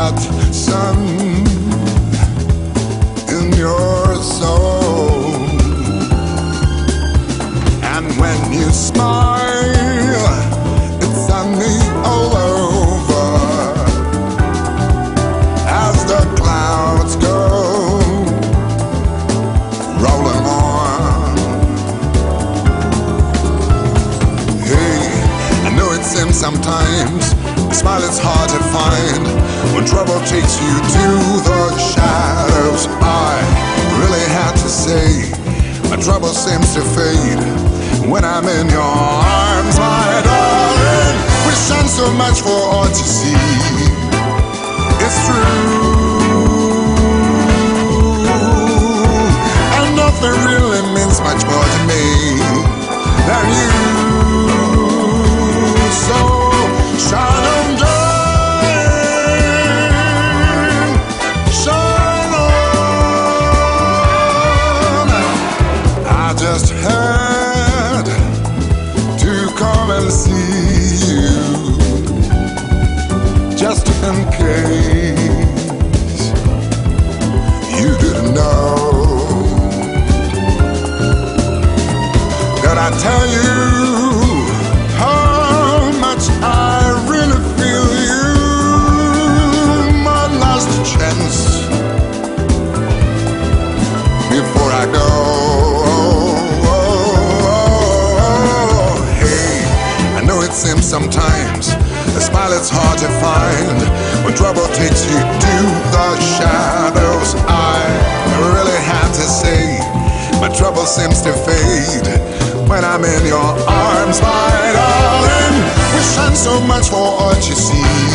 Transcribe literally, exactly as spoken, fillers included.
hot sun in your soul, and when you smile, it's sunny all over. As the clouds go rolling on, hey, I know it seems sometimes a smile is hard to find when trouble takes you to the shadows. I really had to say, my trouble seems to fade when I'm in your arms, my darling. We shine so much for all to see. It's true, and nothing really means much more to me than you. So shine on, darling, shine on. I just had to come and see you, just in case you didn't know. Did I tell you how much I really feel you? My last chance before I go. Hey, I know it seems sometimes a smile is hard to find when trouble takes you to the shadows. I really have to say, my trouble seems to fade when I'm in your arms, my darling. We shine so much for what you see.